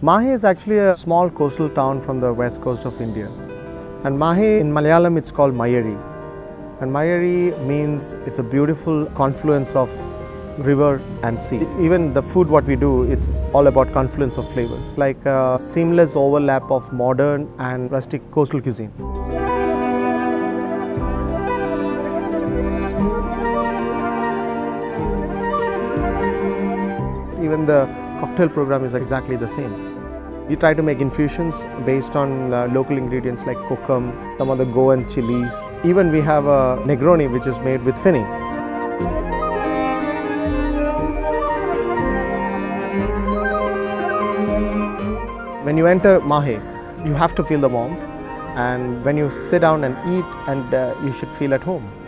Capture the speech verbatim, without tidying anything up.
MAHé is actually a small coastal town from the west coast of India. And MAHé, in Malayalam, it's called Mayari. And Mayari means it's a beautiful confluence of river and sea. Even the food what we do, it's all about confluence of flavors, like a seamless overlap of modern and rustic coastal cuisine. Even the cocktail program is exactly the same. We try to make infusions based on uh, local ingredients like kokum, some of the Goan chilies. Even we have a Negroni which is made with finny. When you enter MAHé, you have to feel the warmth, and when you sit down and eat, and uh, you should feel at home.